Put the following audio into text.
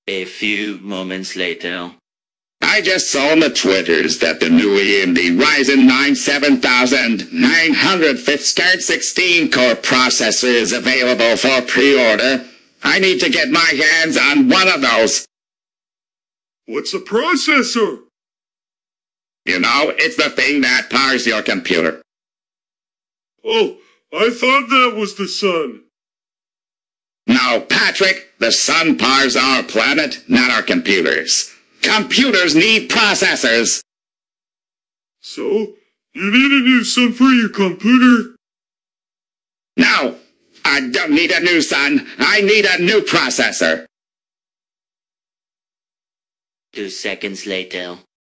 A few moments later. I just saw on the Twitters that the new AMD Ryzen 9 7900 5th 16-core processor is available for pre-order. I need to get my hands on one of those. What's a processor? You know, it's the thing that powers your computer. Oh, I thought that was the sun. No, Patrick, the sun powers our planet, not our computers. Computers need processors. So, you need a new sun for your computer? No, I don't need a new sun. I need a new processor. 2 seconds later.